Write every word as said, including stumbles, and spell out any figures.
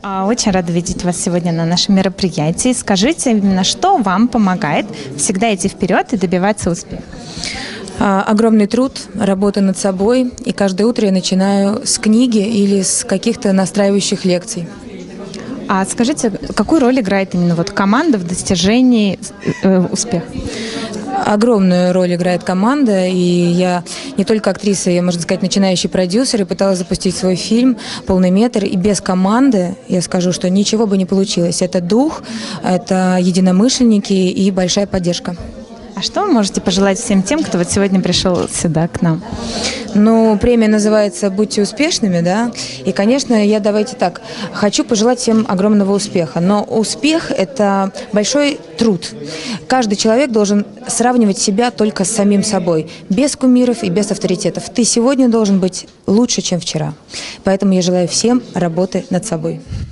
А, Очень рада видеть вас сегодня на нашем мероприятии. Скажите, именно что вам помогает всегда идти вперед и добиваться успеха? А, Огромный труд, работа над собой, и каждое утро я начинаю с книги или с каких-то настраивающих лекций. А скажите, какую роль играет именно вот команда в достижении э, успеха? Огромную роль играет команда, и я не только актриса, я, можно сказать, начинающий продюсер, и пыталась запустить свой фильм «Полный метр», и без команды, я скажу, что ничего бы не получилось. Это дух, это единомышленники и большая поддержка. А что вы можете пожелать всем тем, кто вот сегодня пришел сюда к нам? Ну, премия называется «Будьте успешными», да, и, конечно, я, давайте так, хочу пожелать всем огромного успеха, но успех – это большой труд. Каждый человек должен сравнивать себя только с самим собой, без кумиров и без авторитетов. Ты сегодня должен быть лучше, чем вчера, поэтому я желаю всем работы над собой.